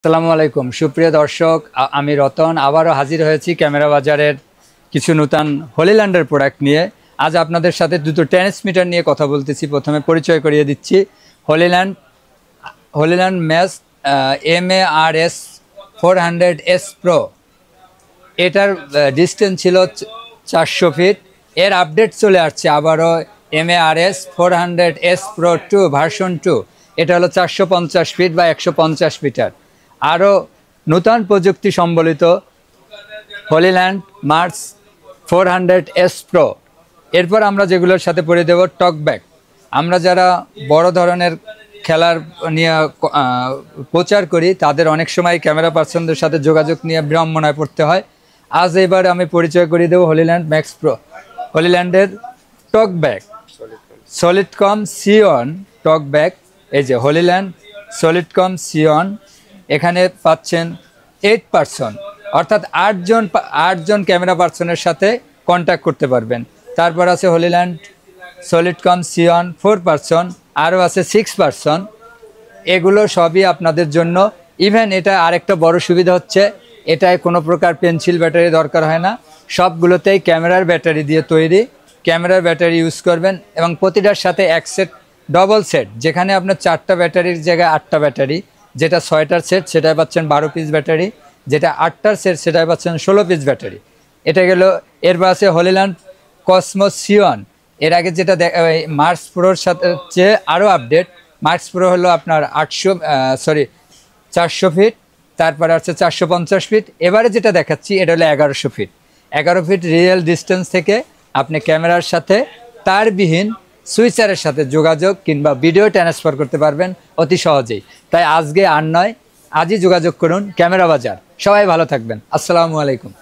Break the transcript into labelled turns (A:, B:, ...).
A: আসসালামু আলাইকুম সুপ্রিয় দর্শক, আমি রতন আবারও হাজির হয়েছি ক্যামেরা বাজারের কিছু নতুন হলিল্যান্ডের প্রোডাক্ট নিয়ে। আজ আপনাদের সাথে দুটো ট্রান্সমিটার নিয়ে কথা বলতেছি। প্রথমে পরিচয় করিয়ে দিচ্ছি, Hollyland Mars MARS 400S Pro। এটার ডিস্টেন্স ছিল 400 ফিট। এর আপডেট চলে আসছে আবারও MARS 400S Pro 2 ভার্সন 2। এটা হলো 450 ফিট বা 150 মিটার। আরও নতুন প্রযুক্তি সম্বলিত হলিল্যান্ড মার্স 400S Pro। এরপর আমরা যেগুলোর সাথে পড়ে দেব টক ব্যাগ। আমরা যারা বড় ধরনের খেলার নিয়ে প্রচার করি তাদের অনেক সময় ক্যামেরা পার্সনদের সাথে যোগাযোগ নিয়ে বিড়ম্বনায় পড়তে হয়। আজ এবার আমি পরিচয় করিয়ে দেবো হলিল্যান্ড ম্যাক্স প্রো, হলিল্যান্ডের টক ব্যাগ 𝐶𝐿𝐼𝐶 টক ব্যাগ। এই যে হলিল্যান্ড 𝐶𝐿𝐼𝐶। এখানে পাচ্ছেন 8 পার্সন, অর্থাৎ আটজন ক্যামেরা পার্সনের সাথে কন্ট্যাক্ট করতে পারবেন। তারপর আছে হলিল্যান্ড 𝐶𝐿𝐼𝐶 4 পার্সন, আরও আছে 6 পার্সন। এগুলো সবই আপনাদের জন্য। ইভেন এটা আরেকটা বড় সুবিধা হচ্ছে, এটায় কোনো প্রকার পেন্সিল ব্যাটারি দরকার হয় না। সবগুলোতেই ক্যামেরার ব্যাটারি দিয়ে তৈরি। ক্যামেরার ব্যাটারি ইউজ করবেন এবং প্রতিটার সাথে এক সেট ডবল সেট, যেখানে আপনার 4টা ব্যাটারির জায়গায় 8টা ব্যাটারি। যেটা 6টার সেট সেটাই পাচ্ছেন 12 পিস ব্যাটারি, যেটা 8টার সেট সেটাই পাচ্ছেন 16 পিস ব্যাটারি। এটা গেল। এরপর আছে হলিল্যান্ড কসমোস C1। এর আগে যেটা মার্স প্রোর সাথে চেয়ে আরও আপডেট। মার্স প্রো হলো আপনার 400 ফিট, তারপরে আছে 450 ফিট। এবারে যেটা দেখাচ্ছি এটা হলো 1100 ফিট। 11 ফিট রিয়েল ডিস্টেন্স থেকে আপনি ক্যামেরার সাথে তারবিহীন সুইচারের সাথে যোগাযোগ কিংবা ভিডিও ট্রান্সফার করতে পারবেন অতি সহজেই। তাই আজকে আর নয়, আজই যোগাযোগ করুন ক্যামেরা বাজার। সবাই ভালো থাকবেন। আসসালামু আলাইকুম।